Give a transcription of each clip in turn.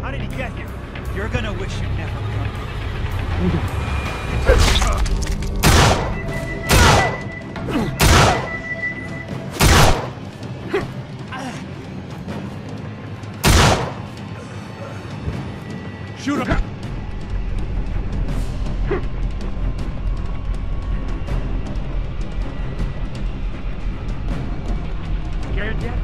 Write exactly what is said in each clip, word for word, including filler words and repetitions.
How did he get here? You're gonna wish you'd never come here. Shoot him! Scared yet?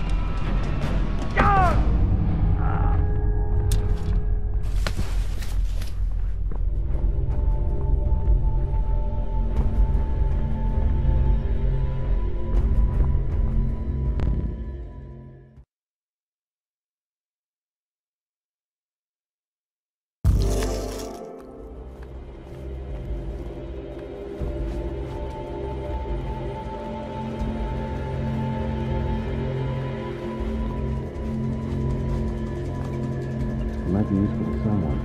Might be useful to someone.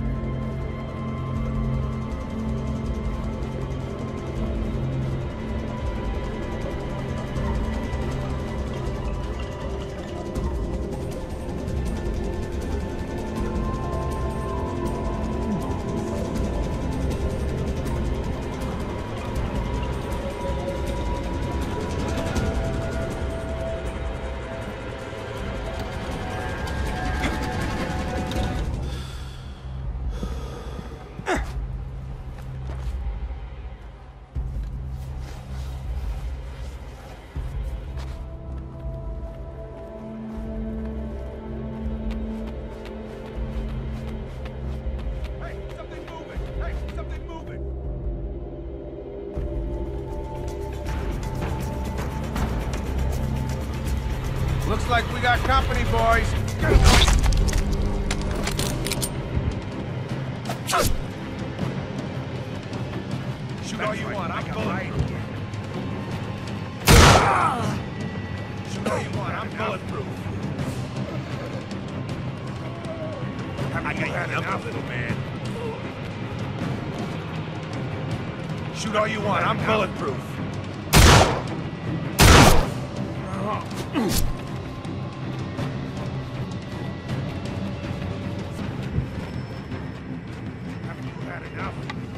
Looks like we got company, boys. Shoot all you want, I'm bulletproof. Shoot all you want, I'm bulletproof. I got you enough, little man. Shoot all you want, I'm bulletproof. Haven't you had enough?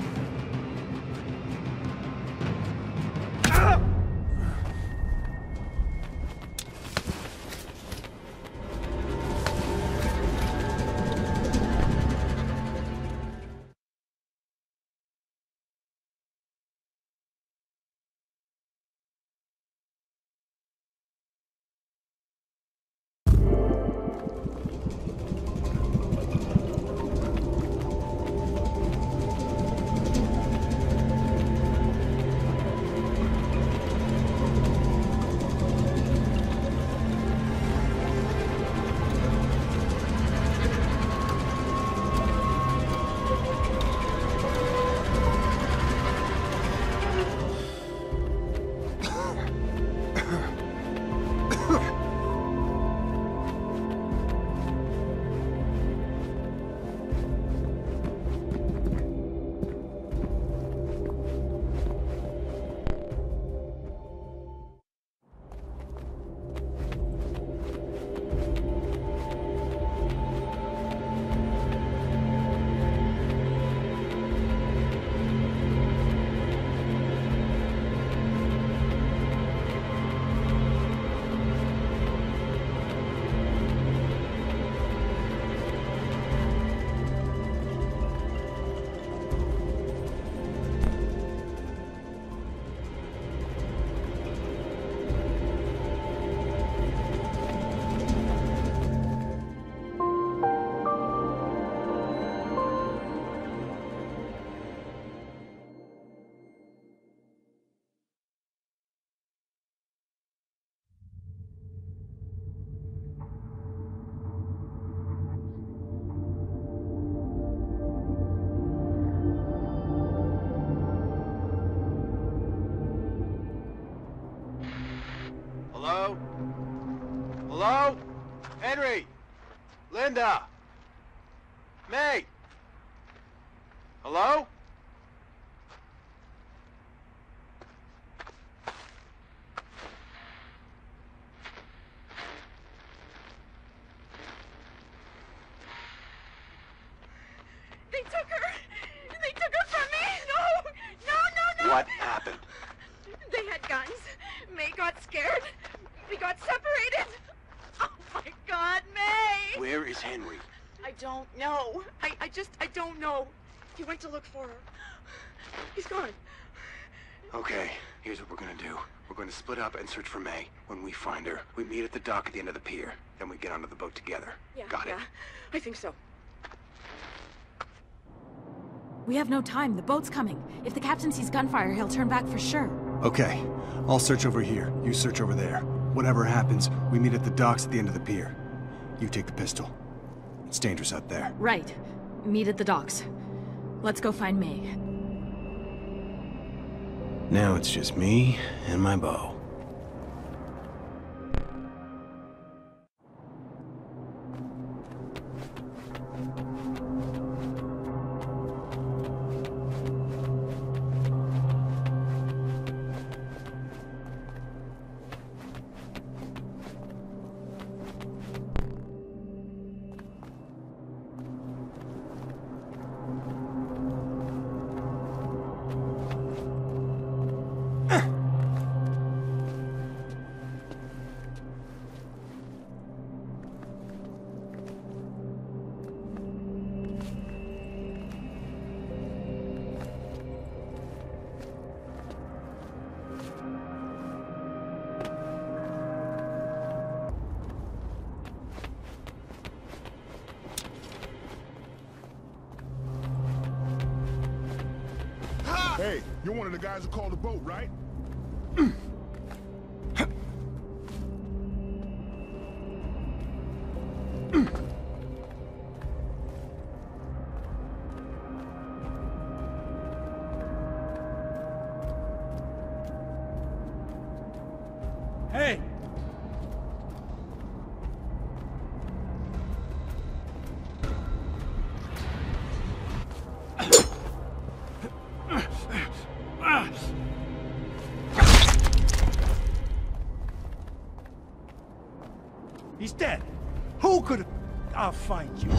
Hello? Hello? Henry? Linda? May? Hello? I don't know. I, I just, I don't know. He went to look for her. He's gone. Okay, here's what we're gonna do. We're gonna split up and search for May. When we find her, we meet at the dock at the end of the pier. Then we get onto the boat together. Yeah, Got it? yeah, I think so. We have no time. The boat's coming. If the captain sees gunfire, he'll turn back for sure. Okay. I'll search over here. You search over there. Whatever happens, we meet at the docks at the end of the pier. You take the pistol. It's dangerous out there. Right. Meet at the docks. Let's go find May. Now it's just me and my bow. Hey, you're one of the guys who called the boat, right? Hey! He's dead. Who could have... I'll find you.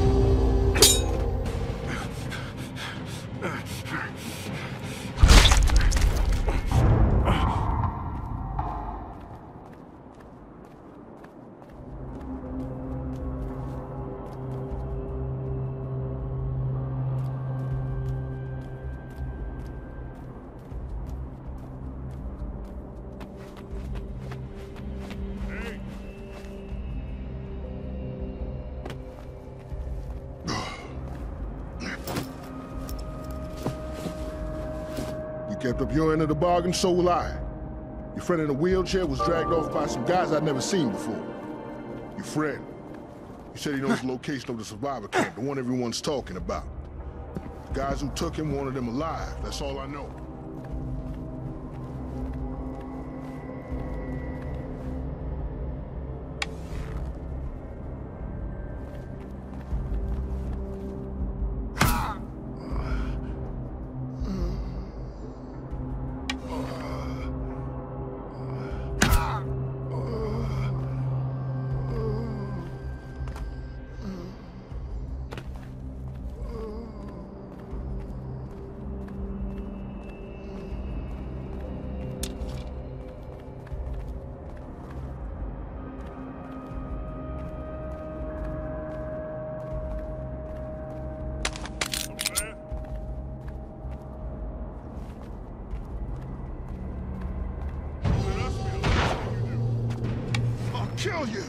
Kept up your end of the bargain, so will I. Your friend in a wheelchair was dragged off by some guys I'd never seen before. Your friend. You said he knows the location of the survivor camp, the one everyone's talking about. The guys who took him wanted him alive, that's all I know. Kill you!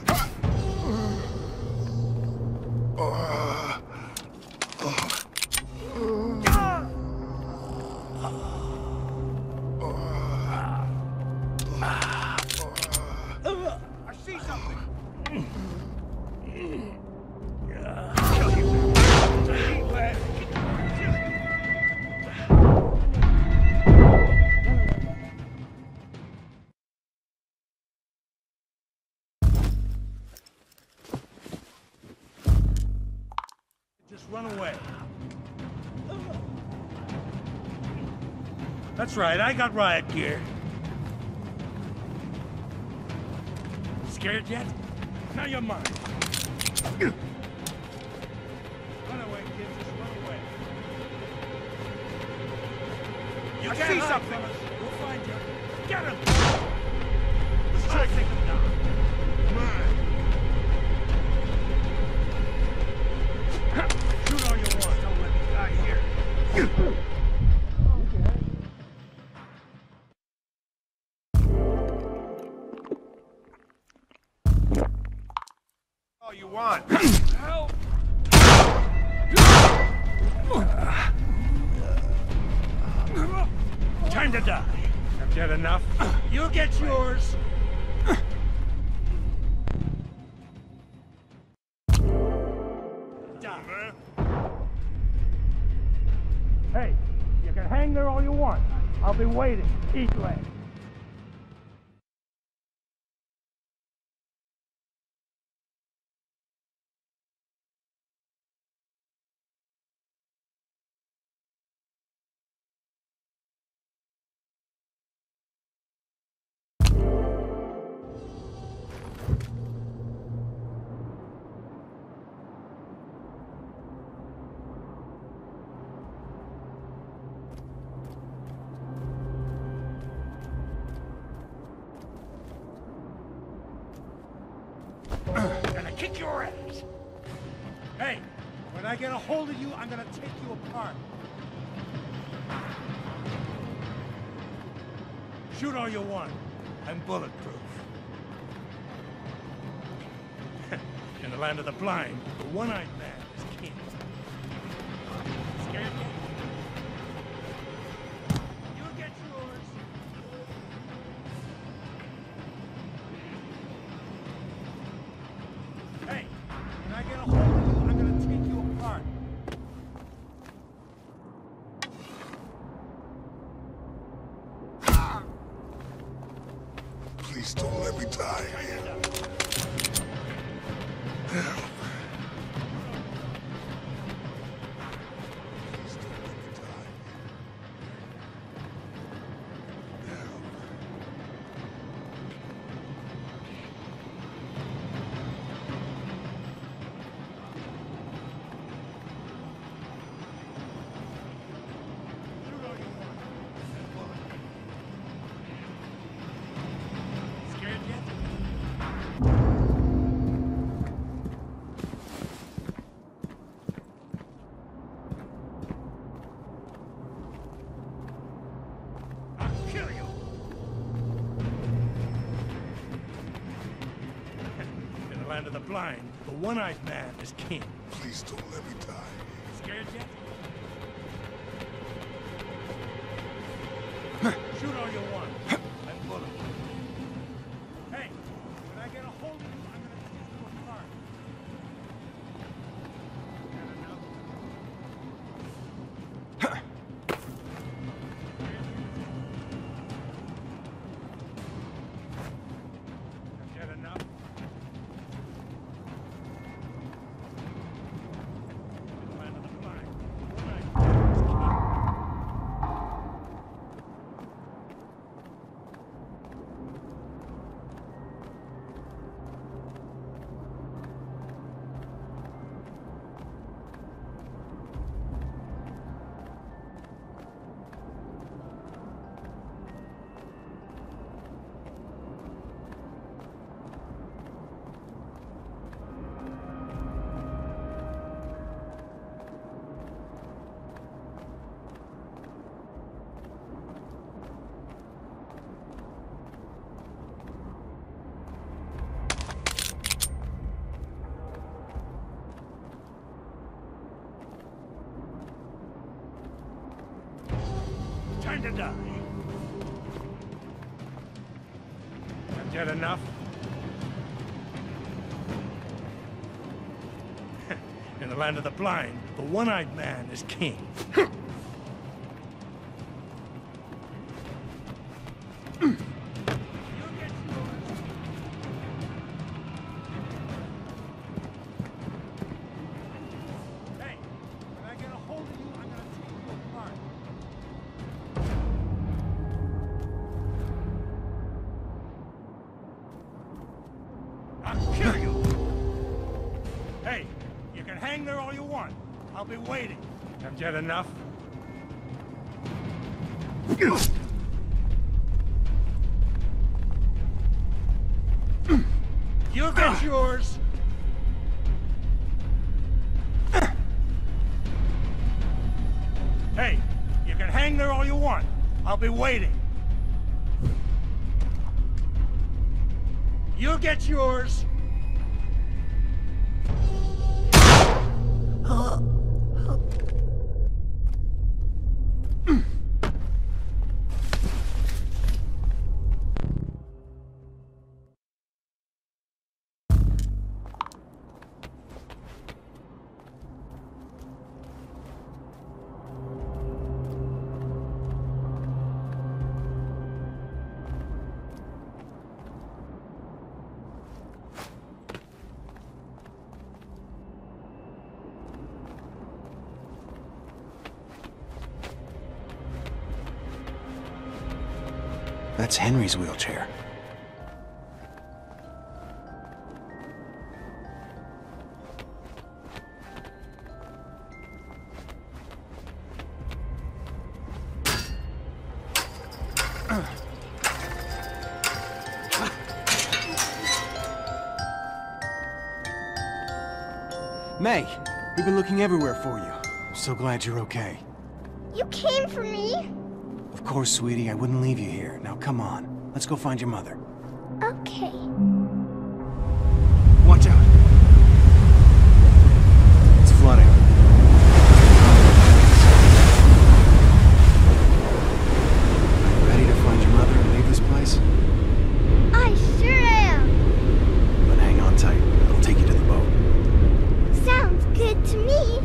I see something! Just run away. That's right, I got riot gear. Scared yet? Now you're mine. Run away, kid, just run away. You I see something! We'll find you. Get him! Let's try to take him down. Come on. All you want. Help! Time to die. Have you had enough? You'll get yours. Die. Hey, you can hang there all you want. I'll be waiting. Eat leg. Gonna kick your ass. Hey, when I get a hold of you, I'm gonna take you apart. Shoot all you want. I'm bulletproof. In the land of the blind, the one-eyed man is king. Scared yet? You'll get yours. Hey, when I get a hold of you, I'm gonna take you apart. Please don't let me die. Help. Please don't let me die. Help. Shoot all you want. And bullet. Scared yet? I'll kill you! In the land of the blind, the one-eyed man is king. Please don't let me die. Scared yet? Shoot all you want. I'm bulletproof. Hey, when I get a hold of you, I'm gonna take you apart. Had enough? Have you had enough? In the land of the blind, one-eyed man is king. Time to die. Have you had enough? In the land of the blind, the one-eyed man is king. You'll get yours. Hey, when I get a hold of you, I'm gonna take you apart. I'll kill you! Hey, you can hang there all you want. I'll be waiting. Have you had enough? You'll get yours! Hey, you can hang there all you want. I'll be waiting. You'll get yours. That's Henry's wheelchair. May, we've been looking everywhere for you. I'm so glad you're okay. You came for me? Of course, sweetie, I wouldn't leave you here. Now come on, let's go find your mother. Okay. Watch out! It's flooding. Are you ready to find your mother and leave this place? I sure am. Then hang on tight. I'll take you to the boat. Sounds good to me.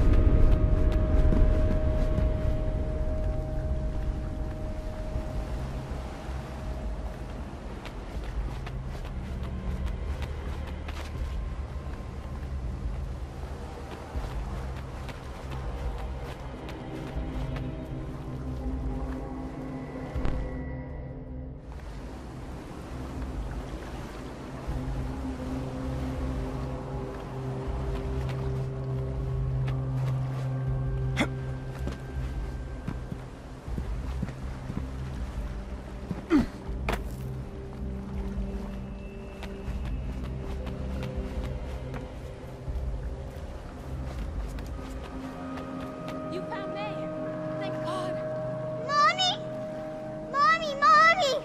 You found May. Thank God. Mommy! Mommy, Mommy!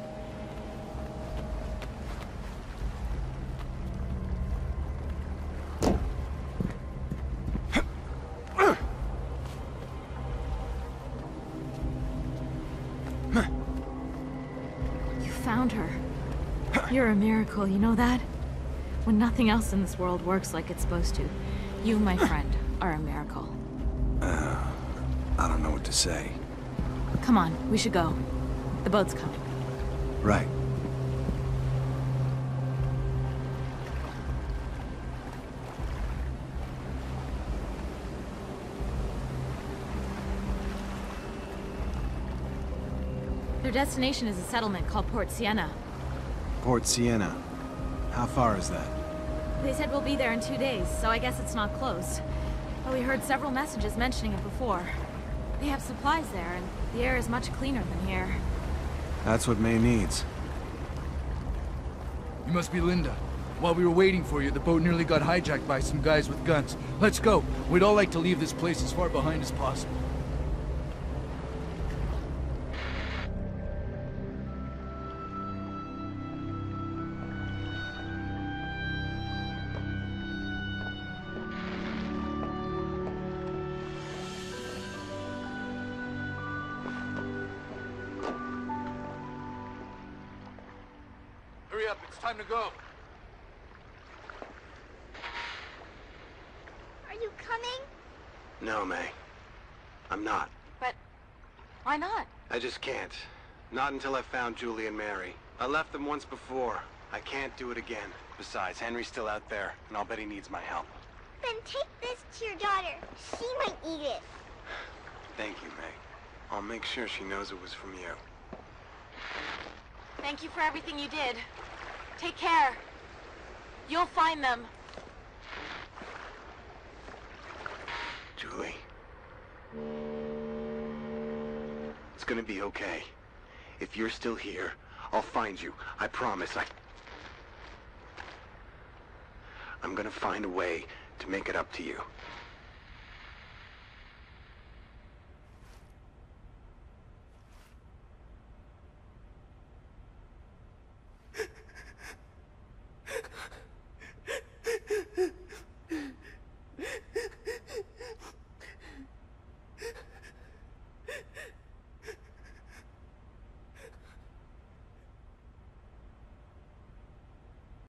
You found her. You're a miracle, you know that? When nothing else in this world works like it's supposed to, you, my friend, are a miracle. I don't know what to say. Come on, we should go. The boat's coming. Right. Their destination is a settlement called Port Sienna. Port Sienna. How far is that? They said we'll be there in two days, so I guess it's not close. But we heard several messages mentioning it before. They have supplies there, and the air is much cleaner than here. That's what May needs. You must be Linda. While we were waiting for you, the boat nearly got hijacked by some guys with guns. Let's go. We'd all like to leave this place as far behind as possible. Hurry up, it's time to go. Are you coming? No, May. I'm not. But why not? I just can't. Not until I've found Julie and Mary. I left them once before. I can't do it again. Besides, Henry's still out there, and I'll bet he needs my help. Then take this to your daughter. She might eat it. Thank you, May. I'll make sure she knows it was from you. Thank you for everything you did. Take care. You'll find them. Julie. It's gonna be okay. If you're still here, I'll find you. I promise. I... I'm gonna find a way to make it up to you.